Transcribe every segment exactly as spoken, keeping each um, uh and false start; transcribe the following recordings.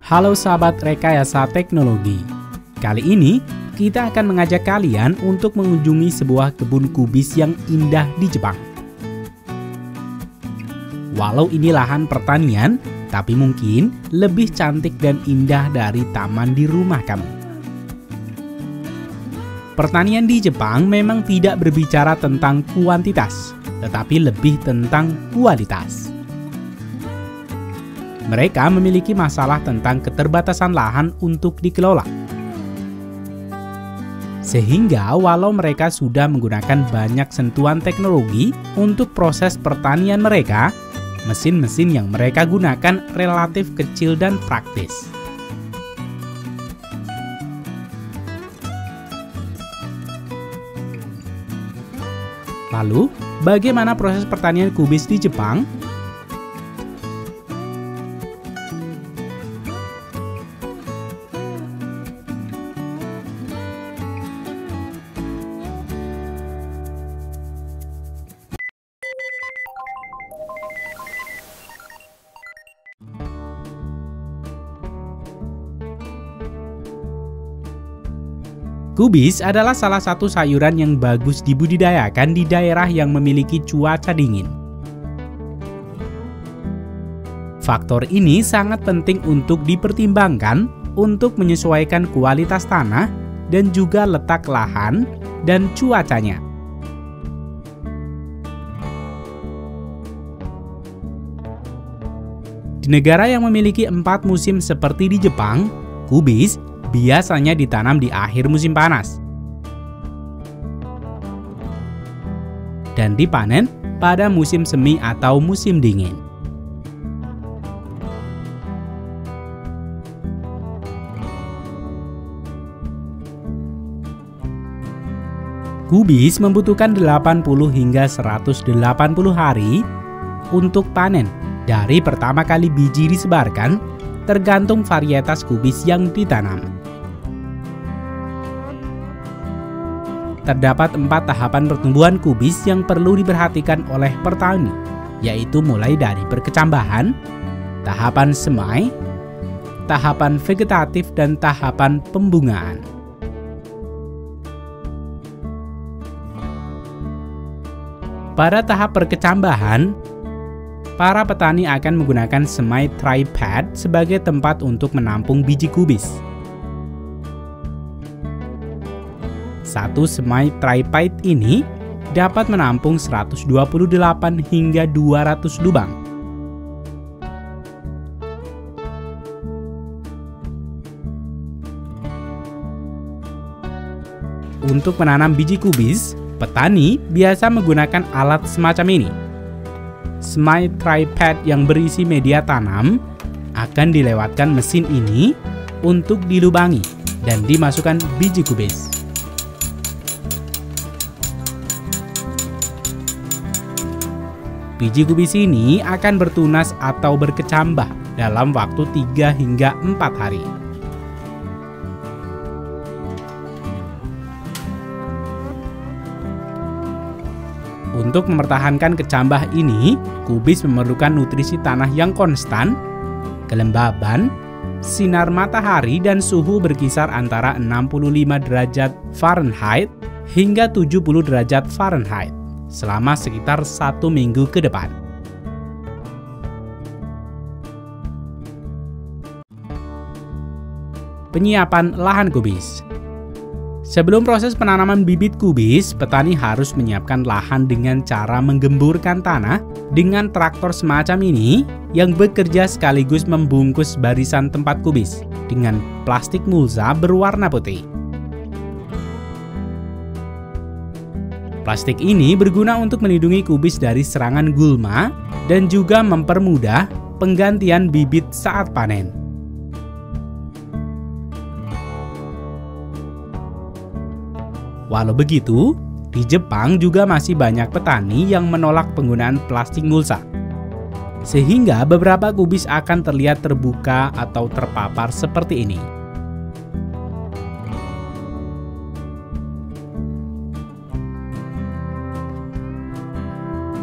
Halo sahabat rekayasa teknologi. Kali ini kita akan mengajak kalian untuk mengunjungi sebuah kebun kubis yang indah di Jepang. Walau ini lahan pertanian, tapi mungkin lebih cantik dan indah dari taman di rumah kamu. Pertanian di Jepang memang tidak berbicara tentang kuantitas, tetapi lebih tentang kualitas. Mereka memiliki masalah tentang keterbatasan lahan untuk dikelola. Sehingga walau mereka sudah menggunakan banyak sentuhan teknologi untuk proses pertanian mereka, mesin-mesin yang mereka gunakan relatif kecil dan praktis. Lalu, bagaimana proses pertanian kubis di Jepang? Kubis adalah salah satu sayuran yang bagus dibudidayakan di daerah yang memiliki cuaca dingin. Faktor ini sangat penting untuk dipertimbangkan untuk menyesuaikan kualitas tanah dan juga letak lahan dan cuacanya. Di negara yang memiliki empat musim seperti di Jepang, kubis biasanya ditanam di akhir musim panas dan dipanen pada musim semi atau musim dingin. Kubis membutuhkan delapan puluh hingga seratus delapan puluh hari untuk panen dari pertama kali biji disebarkan, tergantung varietas kubis yang ditanam. Terdapat empat tahapan pertumbuhan kubis yang perlu diperhatikan oleh petani, yaitu mulai dari perkecambahan, tahapan semai, tahapan vegetatif, dan tahapan pembungaan. Pada tahap perkecambahan, para petani akan menggunakan semai tripad sebagai tempat untuk menampung biji kubis. Satu semai tripod ini dapat menampung seratus dua puluh delapan hingga dua ratus lubang. Untuk menanam biji kubis, petani biasa menggunakan alat semacam ini. Semai tripod yang berisi media tanam akan dilewatkan mesin ini untuk dilubangi dan dimasukkan biji kubis. Biji kubis ini akan bertunas atau berkecambah dalam waktu tiga hingga empat hari. Untuk mempertahankan kecambah ini, kubis memerlukan nutrisi tanah yang konstan, kelembaban, sinar matahari, dan suhu berkisar antara enam puluh lima derajat Fahrenheit hingga tujuh puluh derajat Fahrenheit selama sekitar satu minggu ke depan. Penyiapan lahan kubis. Sebelum proses penanaman bibit kubis, petani harus menyiapkan lahan dengan cara menggemburkan tanah dengan traktor semacam ini yang bekerja sekaligus membungkus barisan tempat kubis dengan plastik mulsa berwarna putih. Plastik ini berguna untuk melindungi kubis dari serangan gulma dan juga mempermudah penggantian bibit saat panen. Walau begitu, di Jepang juga masih banyak petani yang menolak penggunaan plastik mulsa, sehingga beberapa kubis akan terlihat terbuka atau terpapar seperti ini.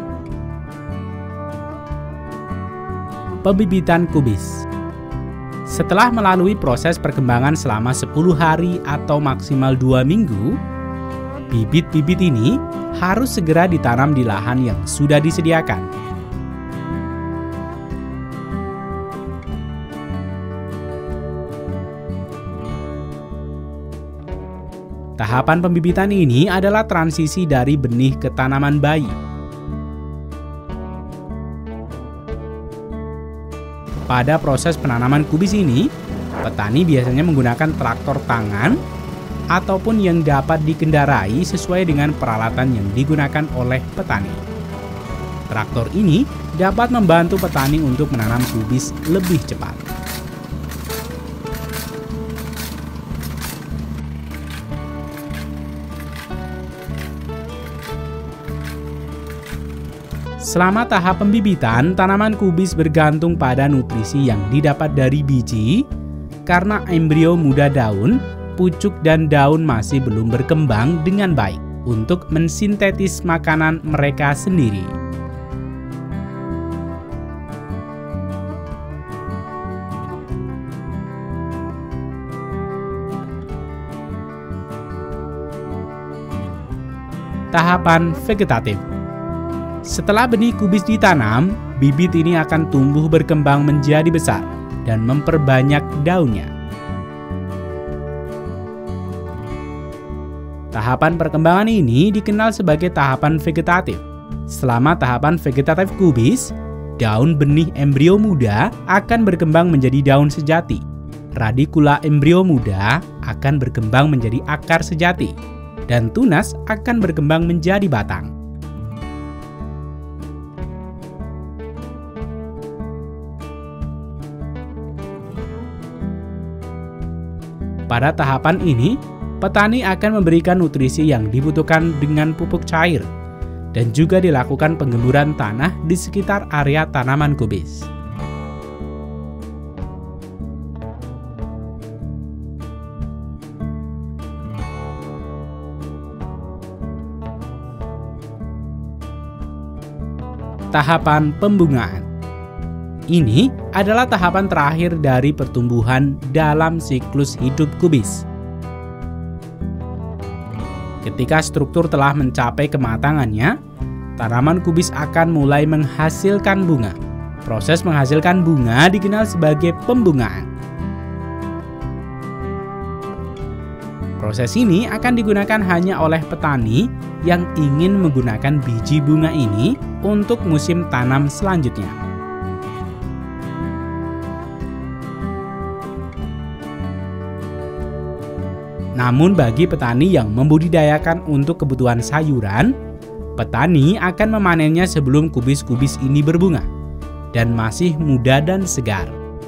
Pembibitan kubis. Setelah melalui proses perkembangan selama sepuluh hari atau maksimal dua minggu, bibit-bibit ini harus segera ditanam di lahan yang sudah disediakan. Tahapan pembibitan ini adalah transisi dari benih ke tanaman bayi. Pada proses penanaman kubis ini, petani biasanya menggunakan traktor tangan ataupun yang dapat dikendarai sesuai dengan peralatan yang digunakan oleh petani. Traktor ini dapat membantu petani untuk menanam kubis lebih cepat. Selama tahap pembibitan, tanaman kubis bergantung pada nutrisi yang didapat dari biji, karena embrio muda daun, pucuk dan daun masih belum berkembang dengan baik untuk mensintetis makanan mereka sendiri. Tahapan vegetatif. Setelah benih kubis ditanam, bibit ini akan tumbuh berkembang menjadi besar dan memperbanyak daunnya. Tahapan perkembangan ini dikenal sebagai tahapan vegetatif. Selama tahapan vegetatif kubis, daun benih embrio muda akan berkembang menjadi daun sejati. Radikula embrio muda akan berkembang menjadi akar sejati, dan tunas akan berkembang menjadi batang. Pada tahapan ini, petani akan memberikan nutrisi yang dibutuhkan dengan pupuk cair dan juga dilakukan penggemburan tanah di sekitar area tanaman kubis. Tahapan pembungaan. Ini adalah tahapan terakhir dari pertumbuhan dalam siklus hidup kubis. Ketika struktur telah mencapai kematangannya, tanaman kubis akan mulai menghasilkan bunga. Proses menghasilkan bunga dikenal sebagai pembungaan. Proses ini akan digunakan hanya oleh petani yang ingin menggunakan biji bunga ini untuk musim tanam selanjutnya. Namun bagi petani yang membudidayakan untuk kebutuhan sayuran, petani akan memanennya sebelum kubis-kubis ini berbunga dan masih muda dan segar.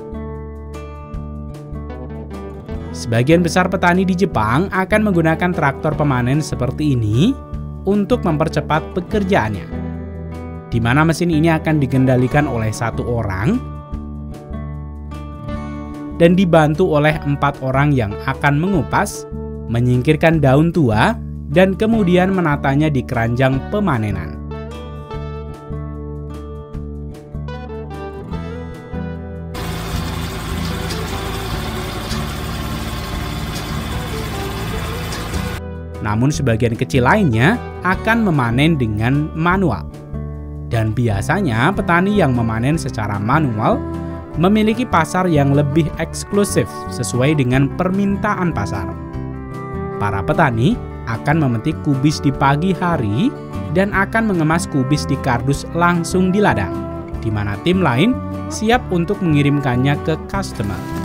Sebagian besar petani di Jepang akan menggunakan traktor pemanen seperti ini untuk mempercepat pekerjaannya, di mana mesin ini akan dikendalikan oleh satu orang dan dibantu oleh empat orang yang akan mengupas, menyingkirkan daun tua, dan kemudian menatanya di keranjang pemanenan. Namun sebagian kecil lainnya akan memanen dengan manual. Dan biasanya petani yang memanen secara manual memiliki pasar yang lebih eksklusif sesuai dengan permintaan pasar. Para petani akan memetik kubis di pagi hari dan akan mengemas kubis di kardus langsung di ladang, di mana tim lain siap untuk mengirimkannya ke customer.